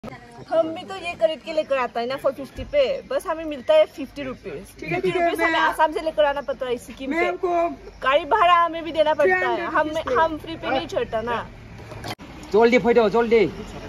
हम भी तो ये खरीद के लेकर आता है ना 450 पे, बस हमें मिलता है 50 रुपीज। 50 रुपीज हमें आसाम से लेकर आना पड़ता है सिक्किम पे, गाड़ी भाड़ा हमें भी देना पड़ता है, हम फ्री पे नहीं चढ़ता ना। जल्दी फैदो जल्दी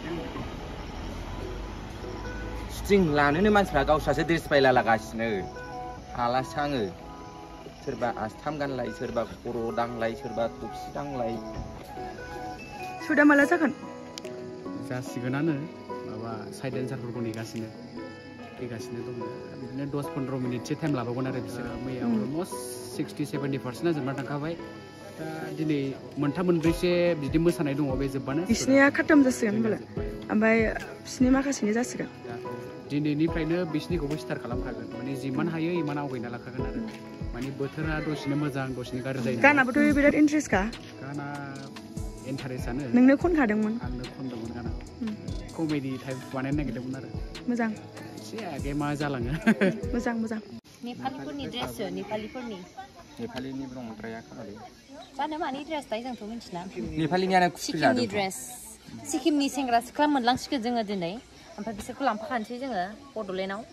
स्ट्रिं लानोनो मानसिफ्रा गावस्रासो ड्रेस बायला लागासिनो हाला साङो सोरबा आस्थाम गानलाय सोरबा खर' दांलाय सोरबा थफसि दांलाय सुदा माला जागोन जासिगोनानो माबा साइड एन्सारफोरखौ नेगासिनो फैगासिनो दङ बिदिनो 10-15 मिनिटसो टाइम लाबावगोन आरो बिसोर मैया अलमस्ट 60-70% जोबना थांखाबाय दा दिनै मोनथाम मोनब्रैसो बिदि मोसानाय दङ बे जोबबानो बिसनिया खतम जासिगोन होनबालाय ओमफ्राय बिसनि माखासेनि जासिगोन दिनैनिफ्रायनो बिसनिखौबो स्टार्ट खालामखागोन माने जिमान हायो इमान आवगायना लाखागोन आरो माने बोथोरा दसेनो मोजां दसेनो गाज्रि जायो गानाबोथ' बिराद इन्ट्रेस्ट का गाना इन्टारेस्टआनो नोंनो खनखादोंमोन आंनो खनदोंमोन गाना कमेडि टाइप बानायनो नागिरदोंमोन आरो मोजां एसे आगे मा जालाङो मोजां मोजां नेपालिफोरनि ड्रेससो नेपालिफोरनि नेपालिनि ब्रंद्राया खोनादों जानो मानि ड्रेस दायो जोंथ' मिथिना नेपालिनियानो सिक्किमनि ड्रेस सिक्किमनि सेंग्रा सिख्ला मोनलांसिगोन जोङो दिनै ओमफ्राय बिसोरखौ लांफाखानोसै जोङो बड'लेण्डआव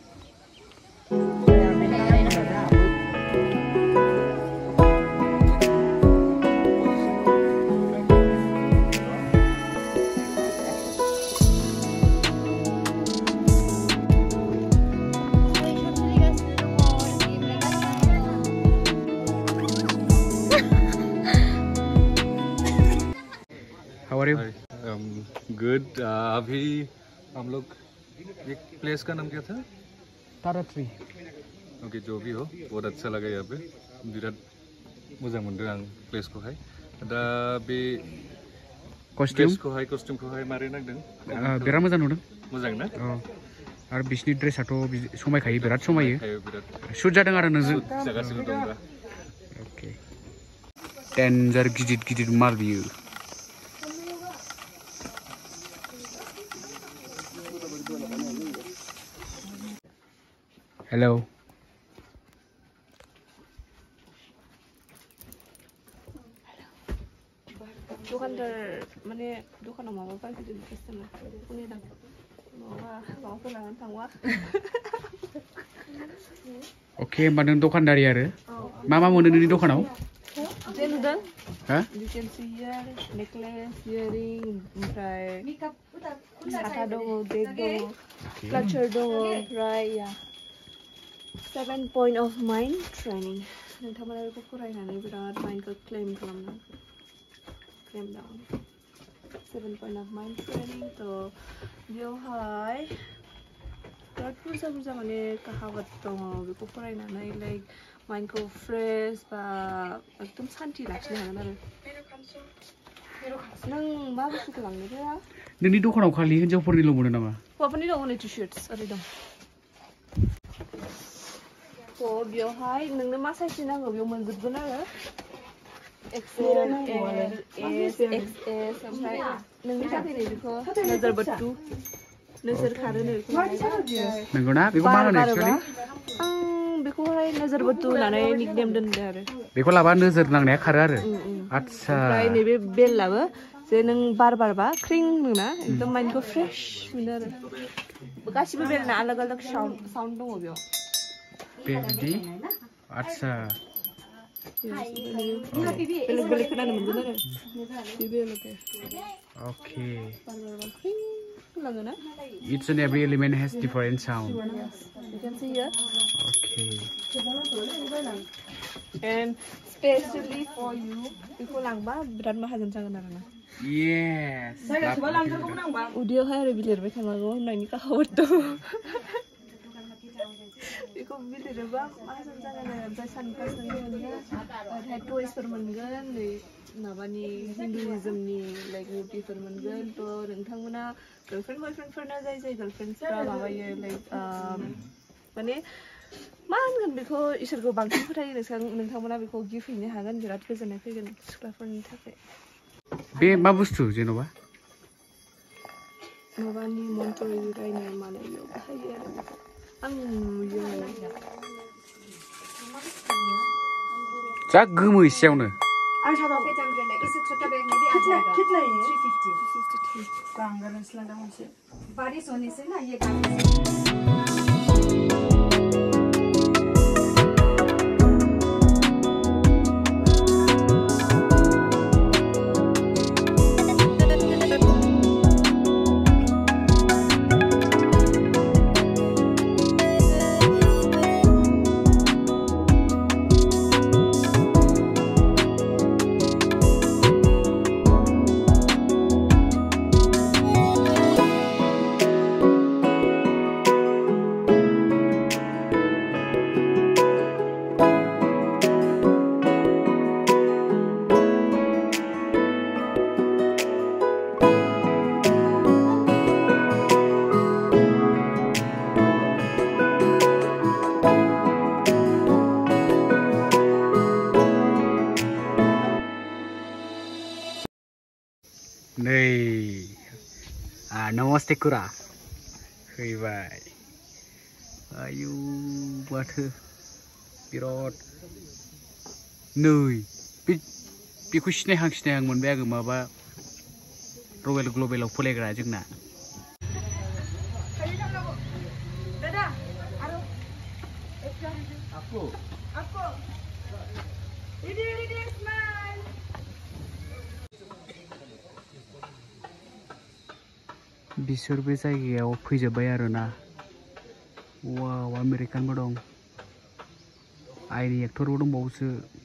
How are you? Good. अभी हम लोग एक प्लेस का नाम क्या था? Taratri. ओके जो भी हो बहुत अच्छा लगा यहाँ पे बिराद मोजां मोनदों आं प्लेस को हाय दा बे कस्ट्यूम को हाय मारै नागदों बिराद मोजां नुदों मोजां ना आरो बिसनि ड्रेसआथ' समायखायो बिराद समायो शुट जादों आरो नोंजों जागासिनो दं दा ओके डेन्जार गिदिर गिदिर माल बियो हेलौ दखानदार माने दखानाव माबा बायफैदों कास्टमारफोरनि दाम माबाफोर लानानै थांवा अके होमबा नों दखानदारि आरो मा मा मोनो नोंनि दखानाव जे नुदों हा you can see here necklace earring ओमफ्राय साथा दङ बेग दङ क्लाचर दङ ओमफ्राय 7 point of mind training नोंथांमोना बेखौ फरायनानै बिराद माइन्डखौ क्लेम खालामनो claim down 7 point of mind training तो बेवहाय बिराद बुरजा माने काहावत दङ बेखौ फरायनानै लाइक माइन्डखौ फ्रेश बा एकदम सान्ति लाखिनो हागोन आरो नों मा बुस्थुखौ लांनो रोङा नोंनि दखानाव खालि हिन्जावफोरनिल' मोनो नामा हौवाफोरनि दङ नै टि-शार्ट्स ओरै दं तो बेवहाय नोंनो मा साइजनि नांगौ बेयाव मोनजोबगोन आरो XL, L, S, XS ओमफ्राय नोंनि थाखाय नै बेखौ नोजोर बट्टु नोजोर खारो नै नंगौना बेखौ मा होनो एक्चुअली आं बेखौहाय नोजोर बट्टु होननानै निकनेम दोनदों आरो बेखौ लाबा नोजोर नांनाया खारो आरो आच्छा ओमफ्राय नैबे बेलाबो जे नों बारबा क्रिं होनोना एकदम माइन्डखौ फ्रेश मोनो आरो गासिबो बेलना आलादा आलादा साउन्ड दङ बेयाव बिदि आच्छा बेलेग खोनानो मोनगोन आरो बेलके ओके लाङोना each and every element has different sound you can see here okay and especially for you बेखौ लांबा बिराद माहाजोन जागोन आरो ना yes उदैयावहाय आरो बिलिरबाय थानांगौ होननायनि काहावत दं बेखौ बिलिरोबा माहाजोन जागोन आरो ओमफ्राय सानफ्रामबो मोनगोन ओमफ्राय टयसफोर मोनगोन नै माबानि हिन्दुइजमनि लाइक मुर्तिफोर मोनगोन थ' नोंथांमोना गार्लफ्रेन्ड बयफ्रेन्डफोरना जाय गार्लफ्रेन्डसफ्रा माबायो लाइक माने मा होनगोन बेखौ इसोरखौ बांसिन फोथायो नोंथांमोना बेखौ गिफ्ट हैनो हागोन बिराद गोजोननाय फैगोन सिख्लाफोरनि थाखाय बे मा बुस्थु जेन'बा माबानि मन्त्र रायनाय मानायाव बाहायो आरो आं नुयो जा गोमो एसेयावनो आं सादा पॉकेट अम्ब्रेला इससे छोटा बैग में भी आ जाएगा। कितना है 350 बांगलादेश लगा मुझे बारिश होने से ना ये गाड़ी Nei, namaste kura. Hey bye. Ayu, water. Birot. Nei, bikusne hang mon bag maba. Royal Global of Polegra jingna. बिसोर बे जायगायाव फैजोबबाय आरोना वाव आमेरिकानबो दं आइनि एक्टरबो दंबावोसो